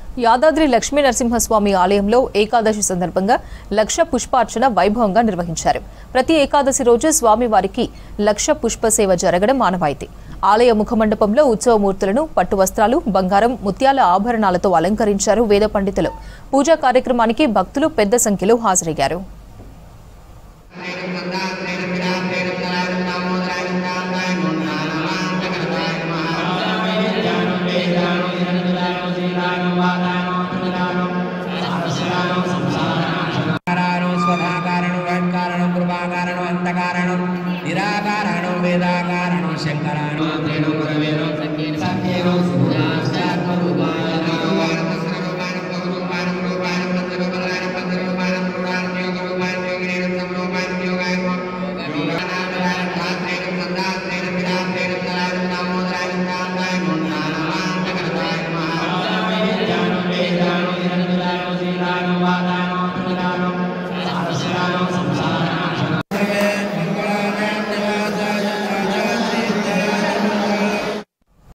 యాదాద్రి లక్ష్మీ నరసింహస్వామి ఆలయంలో ఏకాదశి సందర్భంగా లక్ష పుష్పార్చన వైభవంగా నిర్వహించారు. ప్రతి ఏకాదశి రోజు స్వామివారికి లక్ష పుష్ప సేవ జరగడం ఆనవాయితీ. ఆలయ ముఖమండపంలో ఉత్సవమూర్తులను పట్టు వస్త్రాలు, బంగారం, ముత్యాల ఆభరణాలతో అలంకరించారు వేద పండితులు. పూజా కార్యక్రమానికి భక్తులు పెద్ద సంఖ్యలో హాజరయ్యారు.